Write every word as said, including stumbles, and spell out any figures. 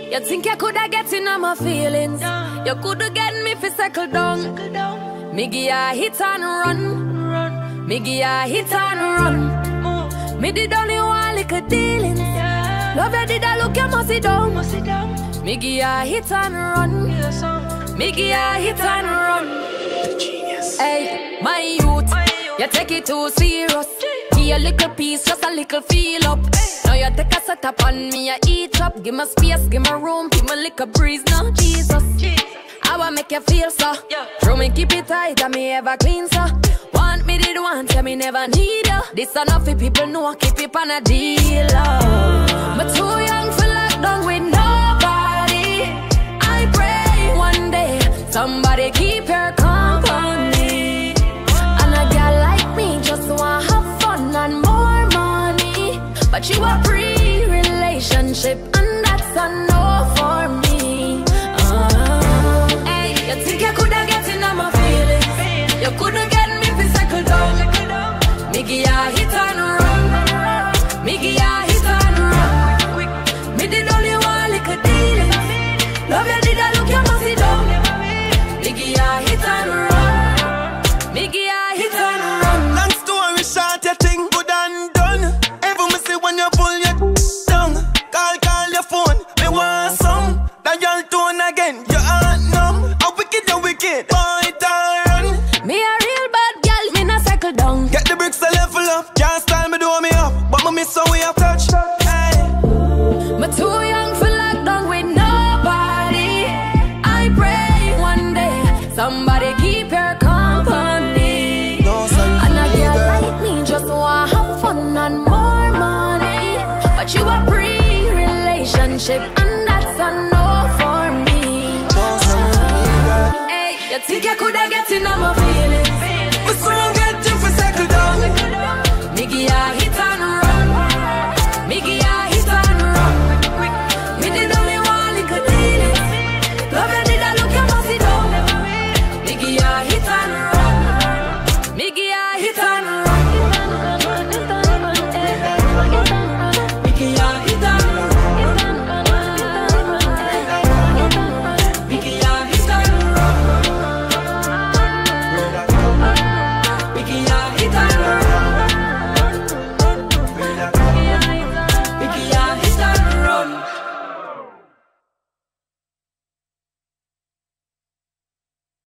You think you coulda get in on my feelings? You coulda get me fi settle down. Me give ya hit and run. Me give ya hit and run. Me did only one little dealings. Love you did I look you must sit down. Me give ya hit and run. Me give ya hit and run. Hey, my youth, you take it too serious. Give a little piece, just a little feel up. Now you take a set up on me, I eat up. Give me space, give me room, give me little breeze. No, Jesus, I wanna make you feel so. Throw me, keep it tight, and me ever clean so. Want me did want, tell me never need you. This enough for people know, keep it on a deal. But too young for lockdown with nobody. I pray one day somebody keep your company. And a girl like me just wanna have fun and more money. But you a pre-relationship and that's a no for me. uh, Hey, you think you coulda get in on my feelings? You coulda get me fi cycle down. Me give ya hit and run. Me give ya hit and run. Me did only one little deal. Love you did I look you must sit down. Me give ya hit and run. Me give ya hit and run. Long story short, you think good and done. Ever me see when you pull your down. Call, call your phone, me want some. Dial tone again, you aren't numb. How wicked you wicked, boy, turn. Me a real bad girl, me not cycle down. Get the bricks a level up, can't style me do me up. But me miss how we have touch. Hey. Me too young for lockdown with nobody. I pray one day somebody keep your company. No, son, and a girl like me just wanna have fun and more money. But you a pre-relationship and that's a no for me. no, son, Hey, you think you coulda get in on my feelings? me so